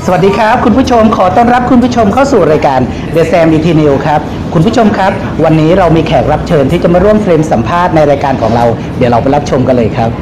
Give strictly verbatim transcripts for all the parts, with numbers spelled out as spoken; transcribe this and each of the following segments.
สวัสดีครับคุณผู้ชมขอต้อนรับคุณผู้ชมเข้าสู่รายการ The Sam ดี ที New ครับคุณผู้ชมครับวันนี้เรามีแขกรับเชิญที่จะมาร่วมเฟรมสัมภาษณ์ในรายการของเราเดี๋ยวเราไปรับชมกันเลยครับ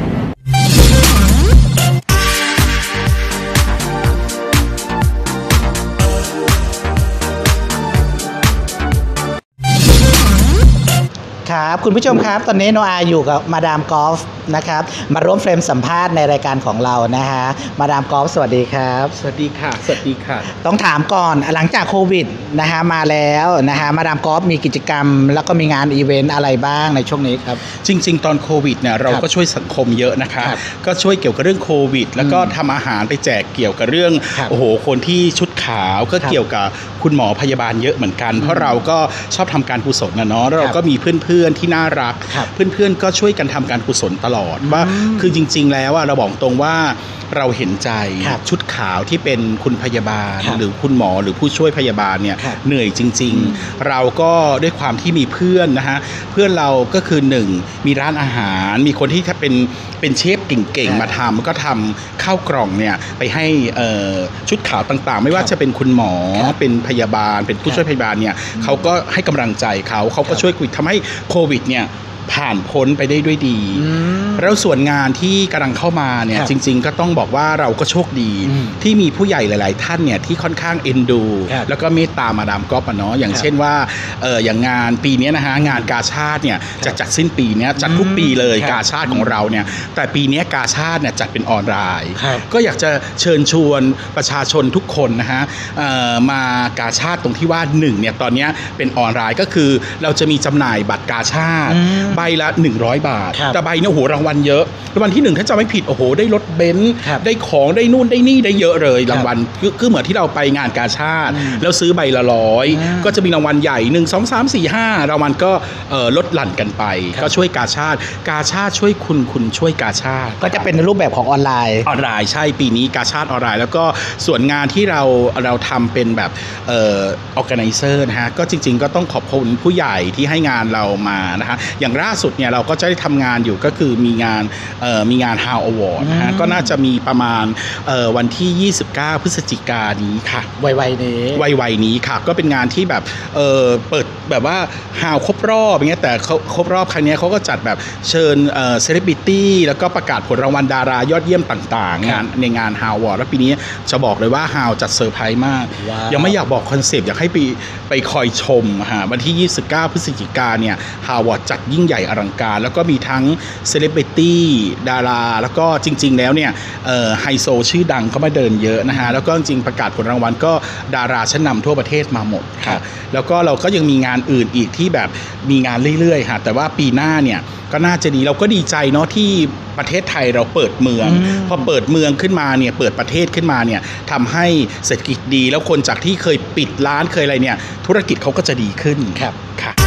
ครับคุณผู้ชมครับตอนนี้โนอาอยู่กับมาดามกอล์ฟนะครับมาร่วมเฟรมสัมภาษณ์ในรายการของเรานะฮะมาดามกอล์ฟสวัสดีครับสวัสดีค่ะสวัสดีค่ะต้องถามก่อนหลังจากโควิดนะฮะมาแล้วนะฮะมาดามกอล์ฟมีกิจกรรมแล้วก็มีงานอีเวนต์อะไรบ้างในช่วงนี้ครับจริงๆตอนโควิดเนี่ยเราก็ช่วยสังคมเยอะนะคะก็ช่วยเกี่ยวกับเรื่องโควิดแล้วก็ทำอาหารไปแจกเกี่ยวกับเรื่องโอ้โหคนที่ชุดขาวก็เกี่ยวกับคุณหมอพยาบาลเยอะเหมือนกันเพราะเราก็ชอบทำการกุศลนะเนาะแล้วเราก็มีเพื่อนๆที่น่ารักเพื่อนๆก็ช่วยกันทำการกุศลตลอดว่าคือจริงๆแล้วเราบอกตรงว่าเราเห็นใจชุดขาวที่เป็นคุณพยาบาลหรือคุณหมอหรือผู้ช่วยพยาบาลเนี่ยเหนื่อยจริงๆเราก็ด้วยความที่มีเพื่อนนะฮะเพื่อนเราก็คือหนึ่งมีร้านอาหารมีคนที่เป็นเป็นเชฟเก่งๆมาทำก็ทำข้าวกล่องเนี่ยไปให้ชุดขาวต่างๆไม่ว่าจะเป็นคุณหมอเป็นพยาบาลเป็นผู้ช่วยพยาบาลเนี่ยเขาก็ให้กำลังใจเขาเขาก็ช่วยคุยทำให้โควิดเนี่ยผ่านพ้นไปได้ด้วยดีแล้วส่วนงานที่กำลังเข้ามาเนี่ยจริงๆก็ต้องบอกว่าเราก็โชคดีที่มีผู้ใหญ่หลายๆท่านเนี่ยที่ค่อนข้างเอ็นดูแล้วก็เมตตามาดามก๊อฟเนาะอย่างเช่นว่าเอออย่างงานปีนี้นะฮะงานกาชาติเนี่ยจะจัดสิ้นปีนี้จัดทุกปีเลยกาชาติของเราเนี่ยแต่ปีนี้กาชาติเนี่ยจัดเป็นออนไลน์ก็อยากจะเชิญชวนประชาชนทุกคนนะฮะมากาชาติตรงที่ว่าหนึ่งเนี่ยตอนนี้เป็นออนไลน์ก็คือเราจะมีจำหน่ายบัตรกาชาติใบละหนึ่งร้อยบาทแต่ใบเนี่ยโอ้โหรางวัลเยอะรางวัลที่หนึ่งถ้าจะไม่ผิดโอ้โหได้รถเบนซ์ได้ของได้นู่นได้นี่ได้เยอะเลยรางวัลคือเหมือนที่เราไปงานกาชาติแล้วซื้อใบละร้อยก็จะมีรางวัลใหญ่หนึ่งสองสามสี่ห้ารางวัลก็ลดหลั่นกันไปก็ช่วยกาชาติกาชาติช่วยคุณคุณช่วยกาชาติก็จะเป็นในรูปแบบของออนไลน์ออนไลน์ใช่ปีนี้กาชาติออนไลน์แล้วก็ส่วนงานที่เราเราทำเป็นแบบเอ่อ organizer นะฮะก็จริงๆก็ต้องขอบคุณผู้ใหญ่ที่ให้งานเรามานะฮะอย่างล่าสุดเนี่ยเราก็จะได้ทำงานอยู่ก็คือมีงานเอ่อมีงาน How Award นะฮะก็น่าจะมีประมาณเอ่อวันที่ยี่สิบเก้าพฤศจิกายนนี้ค่ะไวๆนี้ไวๆนี้ค่ะก็เป็นงานที่แบบเอ่อเปิดแบบว่า How ครบรอบอย่างเงี้ยแต่เขาครบรอบครั้งนี้เขาก็จัดแบบเชิญเอ่อเซเลบริตี้แล้วก็ประกาศผลรางวัลดารายอดเยี่ยมต่างๆงานในงาน How Award แล้วปีนี้จะบอกเลยว่า How จัดเซอร์ไพรส์มากยังไม่อยากบอกคอนเซปต์อยากให้ไปไปคอยชมฮะวันที่ยี่สิบเก้าพฤศจิกายนเนี่ย How Award จัดยิ่งใหญ่อลังการแล้วก็มีทั้งเซเลบริตี้ดาราแล้วก็จริงๆแล้วเนี่ยไฮโซชื่อดังเขามาเดินเยอะนะฮะแล้วก็จริงประกาศผลรางวัลก็ดาราชั้นนำทั่วประเทศมาหมดค่ะแล้วก็เราก็ยังมีงานอื่นอีกที่แบบมีงานเรื่อยๆค่ะแต่ว่าปีหน้าเนี่ยก็น่าจะดีเราก็ดีใจเนาะที่ประเทศไทยเราเปิดเมืองพอเปิดเมืองขึ้นมาเนี่ยเปิดประเทศขึ้นมาเนี่ยทำให้เศรษฐกิจดีแล้วคนจากที่เคยปิดร้านเคยอะไรเนี่ยธุรกิจเขาก็จะดีขึ้นครับค่ะ